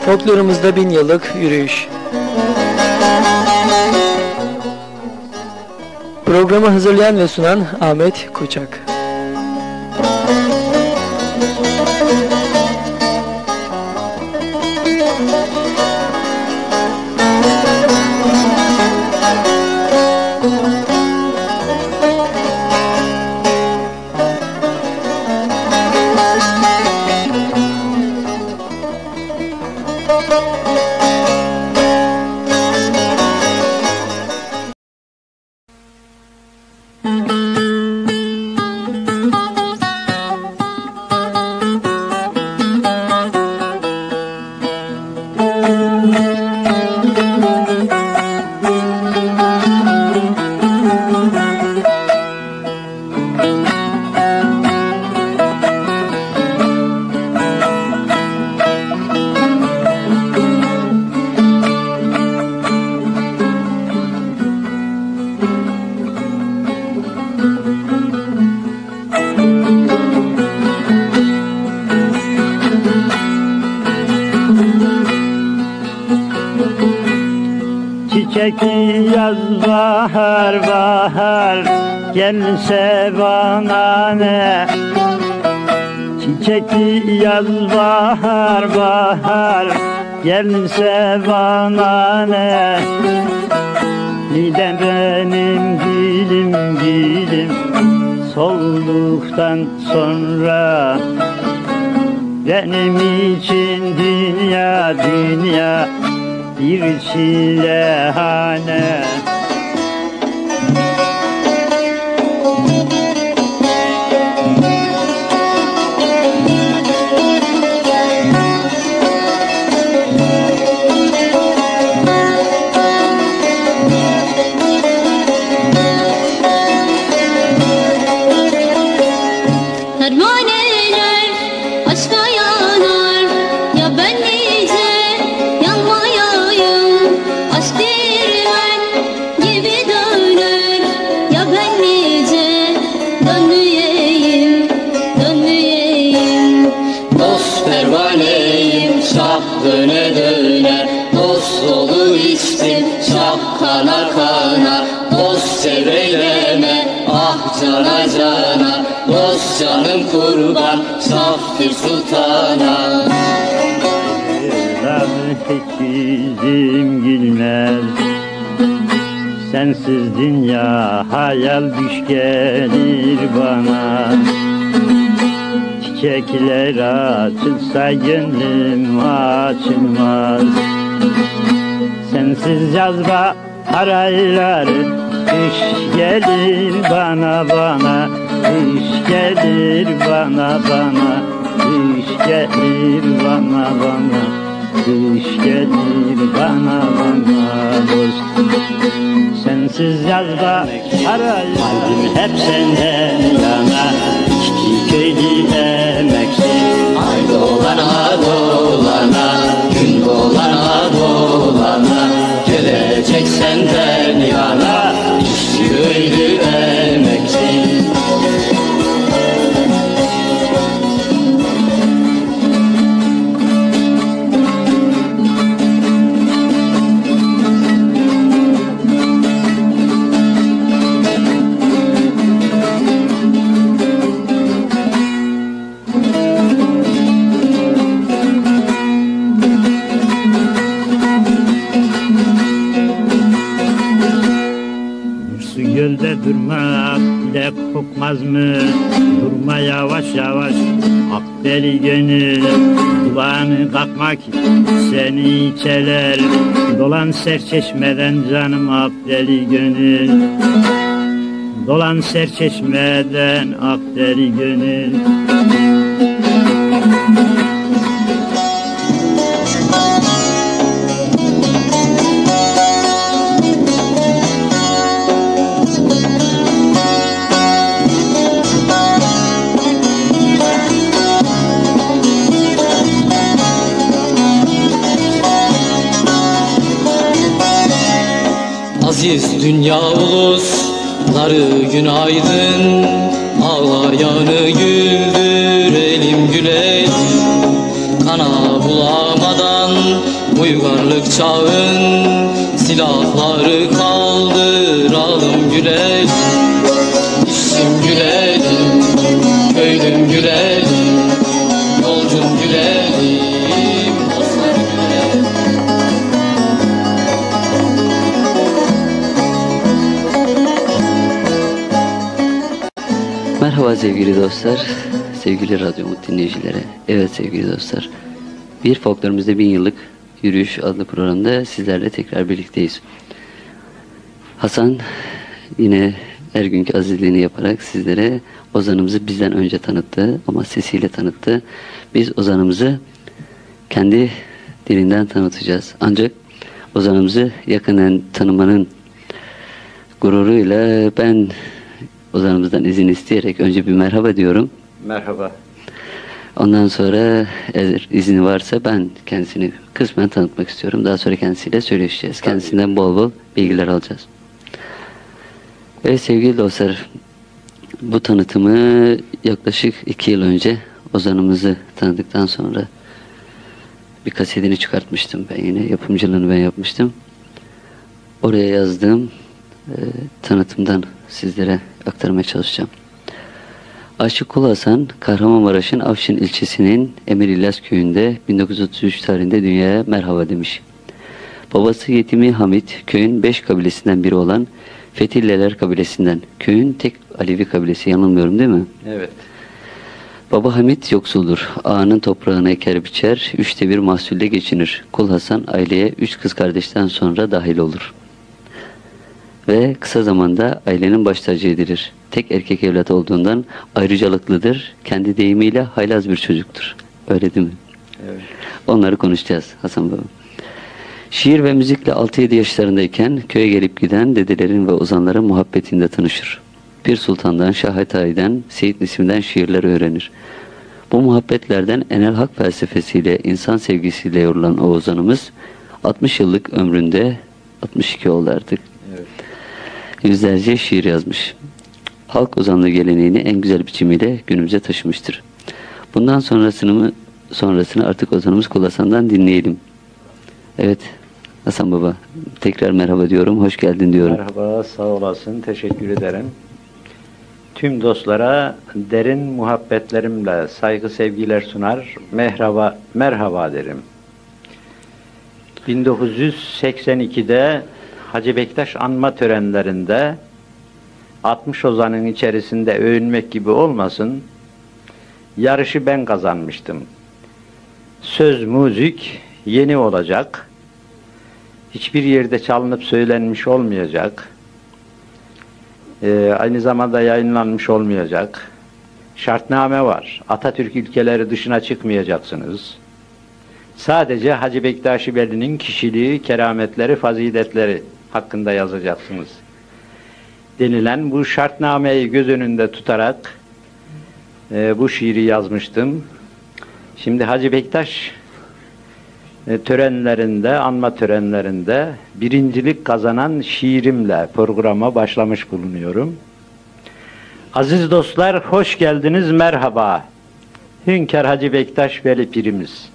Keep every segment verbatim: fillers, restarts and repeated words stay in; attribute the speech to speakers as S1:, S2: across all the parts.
S1: Folklorumuzda bin yıllık yürüyüş. Programı hazırlayan ve sunan Ahmet Koçak.
S2: Çiçekli yaz bahar bahar gelse bana ne? Çiçekli yaz bahar bahar gelse bana ne? Neden benim dilim dilim solduktan sonra benim için dünya dünya bir çilehane.
S3: Pervaneler aşka yanar ya ben nice yanmayayım. Aşk değirmen gibi döner ya ben nice dönmeyeyim, dönmeyeyim.
S4: Dost pervaneyim şah döne döne, dost dolu içtim şah kana kana. Dost sevreyleme ah cana cana, dost canım kurban şaftır sultana.
S2: Hiç yüzüm gülmez, sensiz dünya hayal düş gelir bana. Çiçekler açılsa gönlüm açılmaz. Sensiz yazma arayları kış gelir bana bana. Kış gelir bana bana. Kış gelir bana bana. Kış gelir bana bana dost. Sensiz yazda arayalım hep senden yana. İki köylü emeksin
S4: Ay dolana dolana, gün dolana dolana, gelecek senden yana işçi köylü emekçi.
S2: Gölde durmak bile kokmaz mı? Durma yavaş yavaş ak deli gönül. Kulağını kalkmak seni içeler. Dolan serçeşmeden canım ak deli gönül. Dolan serçeşmeden ak deli gönül.
S4: Aziz dünya ulusları günaydın, ağlayanı güldürelim gülelim. Kana bulamadan çağın silahları kaldıralım gülelim. İşçim gülelim, köylüm gülelim, yolcum gülelim, dostlar gülelim.
S5: Merhaba sevgili dostlar, sevgili Radyo Umut dinleyicileri. Evet sevgili dostlar, Bir Folklorumuzda Bin Yıllık Yürüyüş adlı programda sizlerle tekrar birlikteyiz. Hasan yine her günkü azizliğini yaparak sizlere ozanımızı bizden önce tanıttı ama sesiyle tanıttı. Biz ozanımızı kendi dilinden tanıtacağız. Ancak ozanımızı yakından tanımanın gururuyla ben ozanımızdan izin isteyerek önce bir merhaba diyorum.
S2: Merhaba.
S5: Ondan sonra eğer izni varsa ben kendisini kısmen tanıtmak istiyorum. Daha sonra kendisiyle söyleşeceğiz. Kendisinden bol bol bilgiler alacağız. Evet sevgili dostlar, bu tanıtımı yaklaşık iki yıl önce ozanımızı tanıdıktan sonra bir kasetini çıkartmıştım ben yine. Yapımcılığını ben yapmıştım. Oraya yazdığım e, tanıtımdan sizlere aktarmaya çalışacağım. Aşık Kul Hasan, Kahramanmaraş'ın Afşin ilçesinin Emir-İlyas köyünde bin dokuz yüz otuz üç tarihinde dünyaya merhaba demiş. Babası Yetimi Hamit, köyün beş kabilesinden biri olan Fetilleler kabilesinden. Köyün tek Alevi kabilesi, yanılmıyorum değil mi?
S2: Evet.
S5: Baba Hamit yoksuldur. Ağanın toprağını eker biçer, üçte bir mahsulde geçinir. Kul Hasan aileye üç kız kardeşten sonra dahil olur. Ve kısa zamanda ailenin baş tacı edilir. Tek erkek evlat olduğundan ayrıcalıklıdır. Kendi deyimiyle haylaz bir çocuktur. Öyle değil mi?
S2: Evet.
S5: Onları konuşacağız Hasan Baba. Şiir ve müzikle altı yedi yaşlarındayken köye gelip giden dedelerin ve ozanların muhabbetinde tanışır. Pir Sultan'dan, Şah Hatayi'den, Seyit Nisim'den şiirler öğrenir. Bu muhabbetlerden enel hak felsefesiyle, insan sevgisiyle yorulan o ozanımız altmış yıllık ömründe, altmış iki oldu artık,
S2: Evet.
S5: yüzlerce şiir yazmış. Halk ozanlığı geleneğini en güzel biçimiyle günümüze taşımıştır. Bundan sonrasını mı, sonrasını artık ozanımız Kul Hasan'dan dinleyelim. Evet Hasan Baba, tekrar merhaba diyorum, hoş geldin diyorum.
S2: Merhaba, sağ olasın, teşekkür ederim. Tüm dostlara derin muhabbetlerimle saygı sevgiler sunar, merhaba, merhaba derim. bin dokuz yüz seksen ikide Hacı Bektaş anma törenlerinde altmış ozanın içerisinde övünmek gibi olmasın, yarışı ben kazanmıştım. Söz, müzik yeni olacak, hiçbir yerde çalınıp söylenmiş olmayacak, ee, aynı zamanda yayınlanmış olmayacak. Şartname var, Atatürk ilkeleri dışına çıkmayacaksınız. Sadece Hacı Bektaş Veli'nin kişiliği, kerametleri, faziletleri hakkında yazacaksınız denilen bu şartnameyi göz önünde tutarak e, bu şiiri yazmıştım. Şimdi Hacı Bektaş e, törenlerinde, anma törenlerinde birincilik kazanan şiirimle programa başlamış bulunuyorum. Aziz dostlar, hoş geldiniz, merhaba. Hünkâr Hacı Bektaş Veli Pirimiz.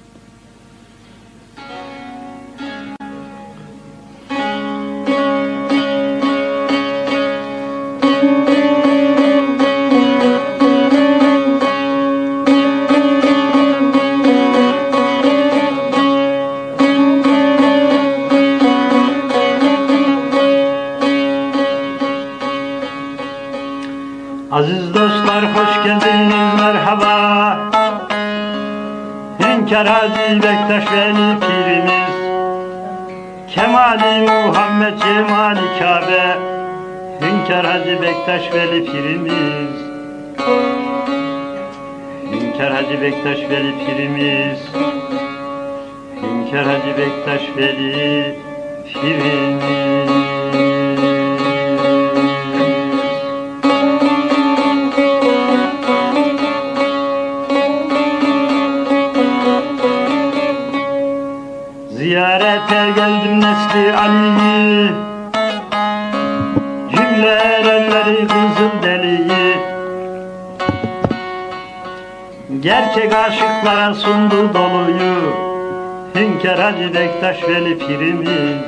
S6: Aziz dostlar, hoş geldiniz, merhaba. Hünkâr Hacı Bektaş Veli Pirimiz, Kemali Muhammed Cemali Kabe, Hünkâr Hacı Bektaş Veli Pirimiz, Hünkâr Hacı Bektaş Veli Pirimiz, Hünkâr Hacı Bektaş Veli Pirimiz. Ziyarete geldim nesli Ali'yi, cümle erenleri kızıl deliyi, gerçek aşıklara sundu doluyu Hünkar Hacı Bektaş Veli pirimiz,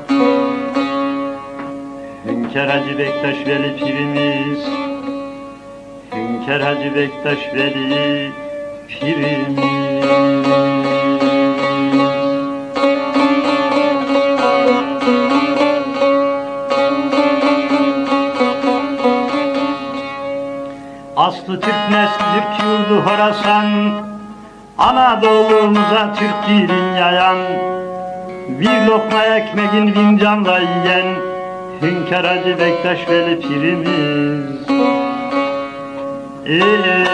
S6: Hünkar Hacı Bektaş Veli pirimiz, Hünkar Hacı Bektaş Veli pirimiz. Aslı Türk, nesli Türk, yurdu Horasan, Anadolu'muza Türk dilin yayan, bir lokma ekmeğin fincanla yiyen Hünkar Hacı Bektaş Veli pirimiz. Ey,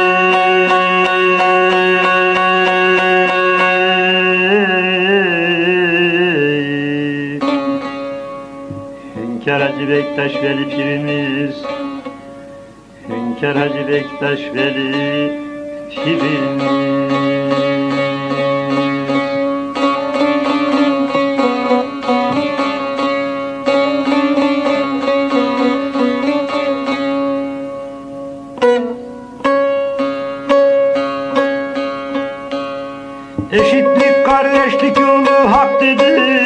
S6: Hünkar Hacı Bektaş Veli pirimiz, Hünkar Hacı Bektaş Veli pirimiz. Eşitlik, kardeşlik yolu hak dedi,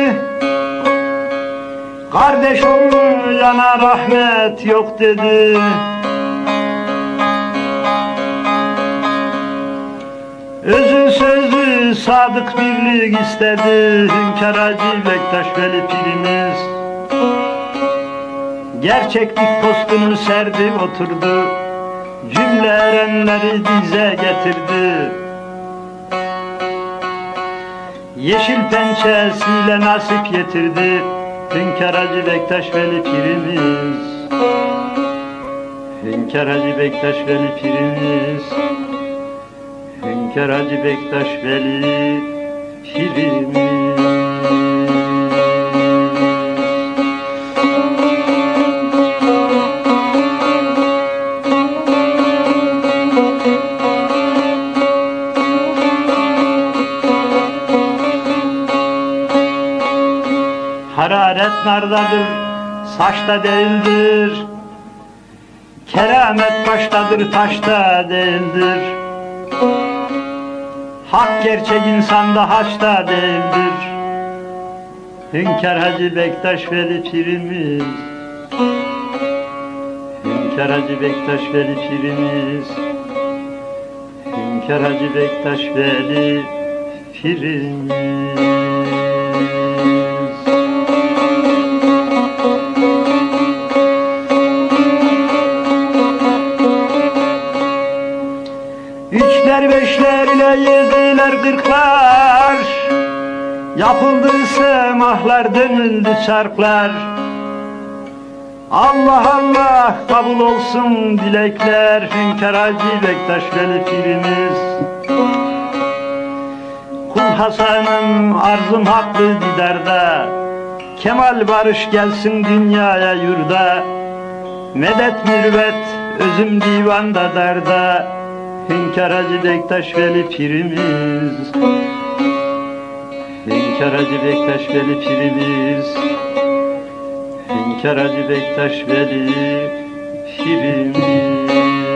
S6: kardeş olmayana rahmet yok dedi. Özü sözü sadık birlik istedi Hünkar Hacı Bektaş Veli pirimiz. Gerçeklik postunu serdi oturdu, cümle erenleri dize getirdi. Yeşil pençesiyle nasip getirdi Hünkar Hacı Bektaş Veli pirimiz. Hünkar Hacı Bektaş Veli pirimiz, Hünkar Hacı Bektaş Veli pirimiz. Hararet nardadır, saçta değildir. Keramet baştadır, taşta değildir. Hak gerçek insanda haçta değildir. Hünkar Hacı Bektaş Veli pirimiz, Hünkar Hacı Bektaş Veli pirimiz, Hünkar Hacı Bektaş Veli pirimiz. Üçler beşler ile yediler kırklar, yapıldı semahlar, dönüldü çarklar. Allah Allah kabul olsun dilekler Hünkar Hacı Bektaş Veli pirimiz. Kul Hasan'ım arzum haklı didarda, kemal barış gelsin dünyaya yurda. Medet mürvet özüm divanda darda, Hünkar Hacı Bektaş Veli pirimiz. Hünkar Hacı Bektaş Veli pirimiz, Hünkar Hacı Bektaş Veli pirimiz.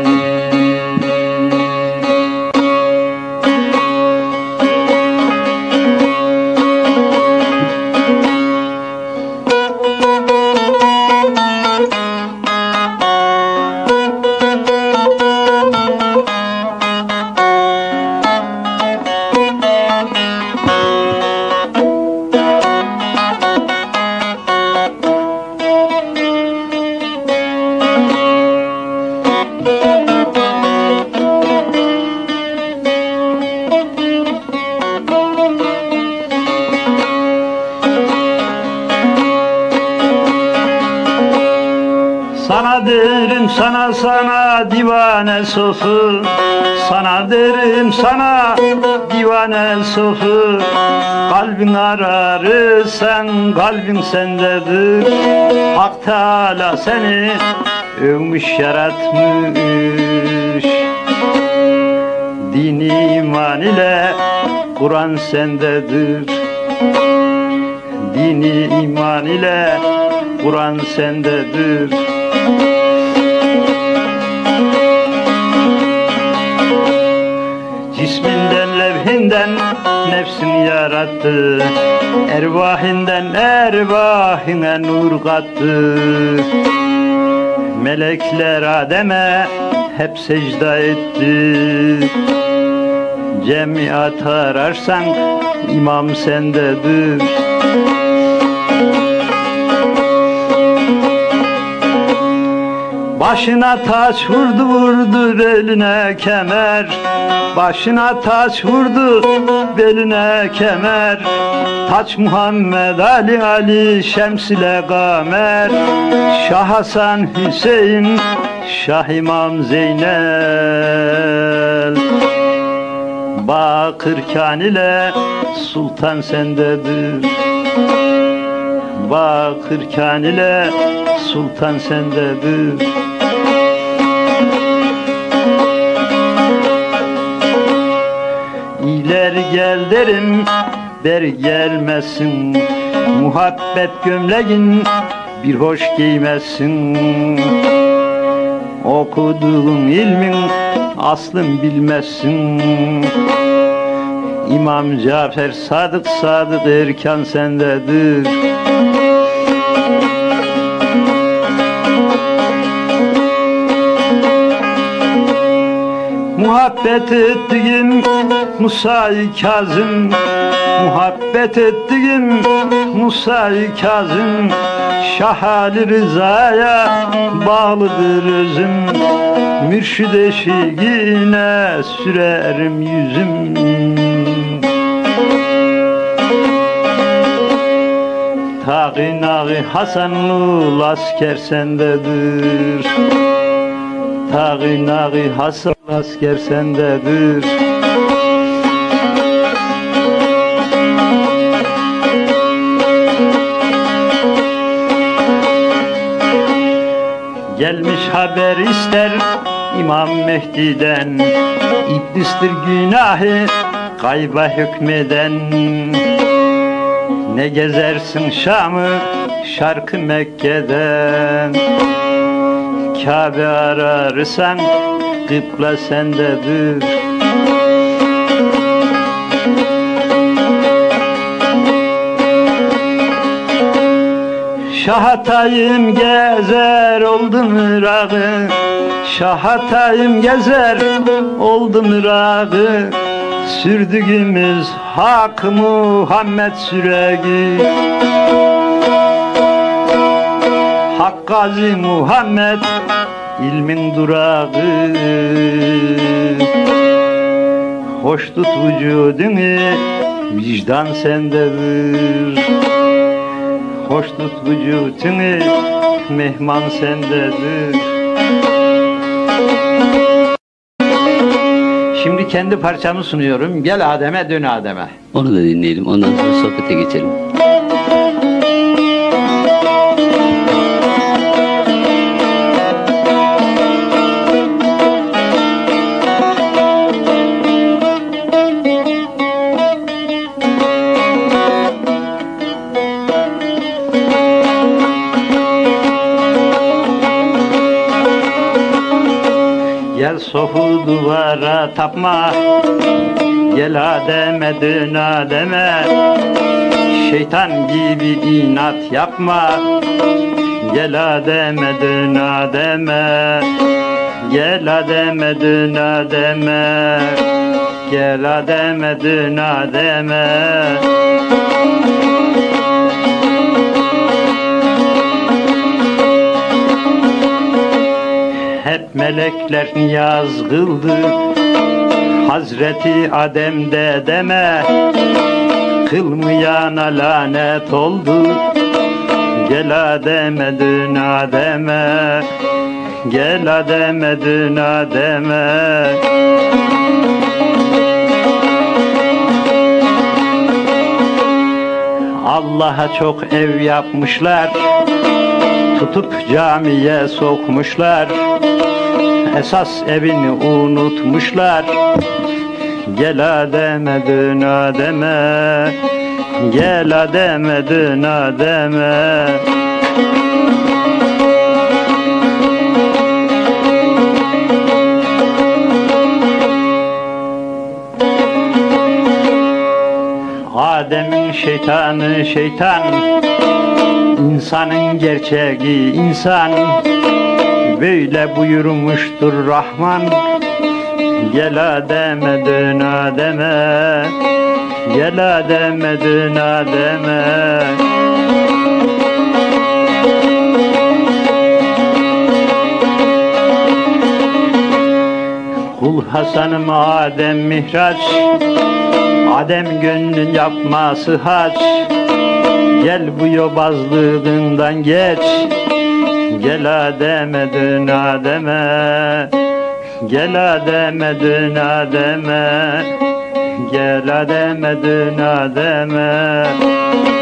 S6: Sana derim sana sana divane sofu, sana derim sana divane sofu. Kalbin ararı sen, kalbin sendedir. Hak Teala seni övmüş yaratmış. Dini iman ile Kur'an sendedir. Dini iman ile Kur'an sendedir. Cisminden levh ervahinden nefsini yarattı. Ervahinden ervahine nur kattı. Melekler Adem'e hep secde etti. Cemiyat ararsan imam sendedir. Başına taç vurdu vurdu beline kemer. Başına taç vurdu beline kemer. Taç Muhammed Ali Ali Şems ile Kamer. Şah Hasan Hüseyin Şah İmam Zeynel. Bakırkan ile sultan sendedir. Bakırkan ile sultan sendedir. İleri gel derim, beri gelmesin. Muhabbet gömleğin bir hoş giymezsin. Okuduğun ilmin aslın bilmezsin. İmam Cafer Sadık Sadık erkan sendedir. Muhabbet ettiğim Musa-i Kazım, muhabbet ettiğim Musa-i Kazım, Şah Ali Rıza'ya bağlıdır özüm. Mürşid eşiğine sürerim yüzüm. Tağinağı Hasanlı asker sendedir. Tağinağı Hasan asker sendedir. Gelmiş haber ister İmam Mehdi'den, İblistir günahı kayba hükmeden. Ne gezersin Şam'ı şarkı Mekke'den. Kabe ararsan kıbla sendedir. Şahatayım gezer oldum Irak'ı, Şahatayım gezer oldum Irak'ı. Sürdüğümüz Hak Muhammed süreği, Hak Gazi Muhammed ilmin durağı. Hoş tut vücudunu, vicdan sendedir. Hoş tut vücudunu, mehman sendedir. Şimdi kendi parçamı sunuyorum. Gel Adem'e dön Adem'e.
S5: Onu da dinleyelim. Ondan sonra sohbete geçelim.
S6: Gel sofu duvara tapma, gel Adem'e dön Adem'e. Şeytan gibi inat yapma, gel Adem'e dön Adem'e. Gel Adem'e dön Adem'e. Gel Adem'e dön Adem'e. Hep melekler niyaz kıldı Hazreti Adem'de deme. Kılmayana lanet oldu. Gel Adem'e dön Adem'e. Gel Adem'e dön Adem'e. Allah'a çok ev yapmışlar, tutup camiye sokmuşlar. Esas evini unutmuşlar. Gel Adem'e dön Adem'e. Gel Adem'e dön Adem'e. Adem'in şeytanı şeytan, insanın gerçeği insan. Böyle buyurmuştur Rahman. Gel Adem'e dön Adem'e, gel Adem'e dön Adem'e. Kul Hasan'ım Adem Mihraç, Adem gönlün yapması haç. Gel bu yobazlığından geç, gel Adem'e dön Adem'e, gel Adem'e dön Adem'e, gel Adem'e dön Adem'e.